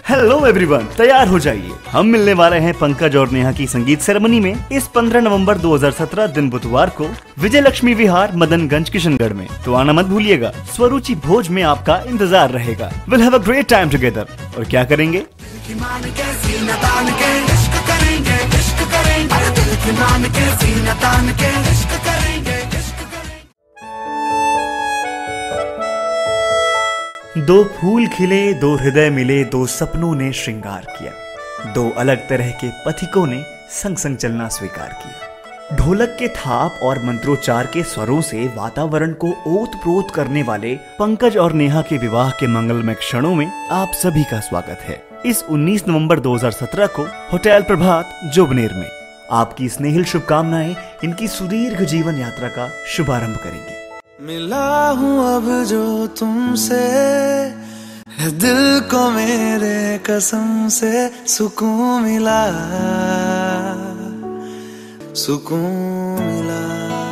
Hello everyone, तैयार हो जाइए। हम मिलने वाले हैं पंकज और नेहा की संगीत सेरेमनी में इस 15 नवंबर 2017 दिन बुधवार को विजय लक्ष्मी विहार, मदनगंज, किशनगढ़ में। तो आना मत भूलिएगा। स्वरुचि भोज में आपका इंतजार रहेगा। Will have a great time together. और क्या करेंगे? दो फूल खिले, दो हृदय मिले, दो सपनों ने श्रृंगार किया। दो अलग तरह के पथिकों ने संग संग चलना स्वीकार किया। ढोलक के थाप और मंत्रोच्चार के स्वरों से वातावरण को ओत-प्रोत करने वाले पंकज और नेहा के विवाह के मंगलमय क्षणों में आप सभी का स्वागत है। इस 19 नवंबर 2017 को होटल प्रभात, जोबनेर में। आपकी स्नेहिल शुभकामनाएं इनकी सुदीर्घ जीवन यात्रा का शुभारंभ करेंगी। मिला हूँ अब जो तुमसे, है दिल को मेरे कसम से सुकून मिला, सुकून मिला।